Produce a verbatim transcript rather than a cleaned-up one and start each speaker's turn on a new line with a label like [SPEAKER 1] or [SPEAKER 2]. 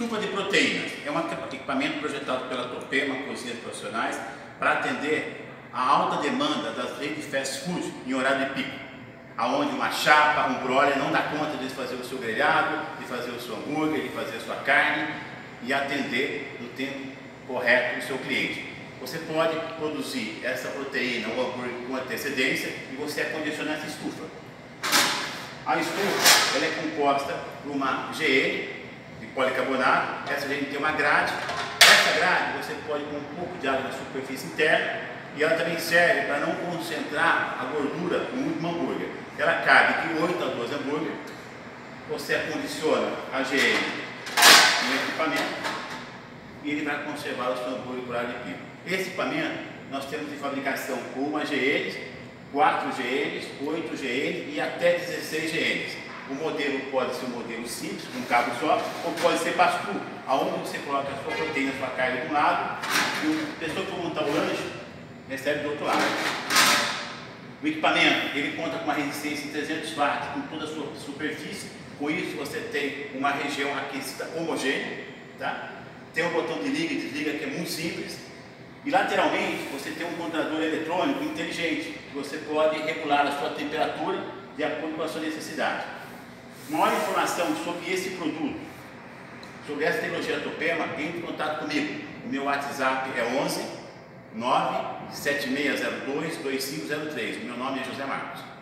[SPEAKER 1] Estufa de proteínas é um equipamento projetado pela Topema Cozinhas Profissionais para atender a alta demanda das redes de fast food em horário de pico, aonde uma chapa, um broiler não dá conta de fazer o seu grelhado, de fazer o seu hambúrguer, de fazer a sua carne e atender no tempo correto o seu cliente. Você pode produzir essa proteína ou hambúrguer com antecedência e você acondicionar essa estufa. A estufa ela é composta por uma G N de policarbonato. Essa G N tem uma grade. Essa grade você pode pôr um pouco de água na superfície interna e ela também serve para não concentrar a gordura no último hambúrguer. Ela cabe de oito a doze hambúrguer. Você acondiciona a G N no equipamento e ele vai conservar o seu hambúrguer por área de pico. Esse equipamento nós temos de fabricação com uma G N, quatro G Ns, oito G Ns e até dezesseis G Ns. O modelo pode ser um modelo simples, com um cabo só, ou pode ser pass-through, aonde você coloca a sua proteína, a sua carne de um lado e a pessoa que for montar o lanche recebe do outro lado. O equipamento ele conta com uma resistência de trezentos watts com toda a sua superfície. Com isso você tem uma região aquecida homogênea, tá? Tem um botão de liga e desliga que é muito simples. E lateralmente você tem um controlador eletrônico inteligente, que você pode regular a sua temperatura de acordo com a sua necessidade. Maior informação sobre esse produto, sobre essa tecnologia da Topema, entre em contato comigo. O meu WhatsApp é onze nove sete seis zero dois dois cinco zero três. O meu nome é José Marcos.